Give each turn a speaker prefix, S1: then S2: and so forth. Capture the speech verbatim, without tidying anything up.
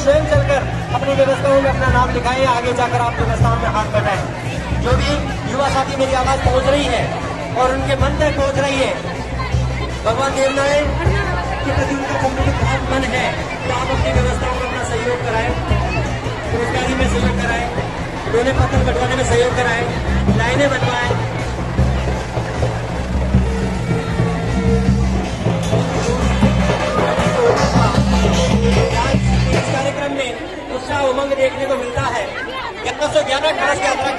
S1: स्वयं चलकर अपनी व्यवस्थाओं में अपना नाम लिखाएं, आगे जाकर आप व्यवस्थाओं में हाथ बटाएं। जो भी युवा साथी मेरी आवाज पहुंच रही है और उनके मन तक पहुंच रही है, भगवान देवनारायण के प्रति उनका जब मुझे बहुत मन है तो आप अपनी व्यवस्थाओं में अपना सहयोग कराएं, रोजगारी में सहयोग कराएं, डोने पत्थर बंटवाने में सहयोग कराएं, लाइनें बनवाएं। इस कार्यक्रम में उत्साह उमंग देखने को मिलता है। ग्यारह सौ ग्यारह कलश यात्रा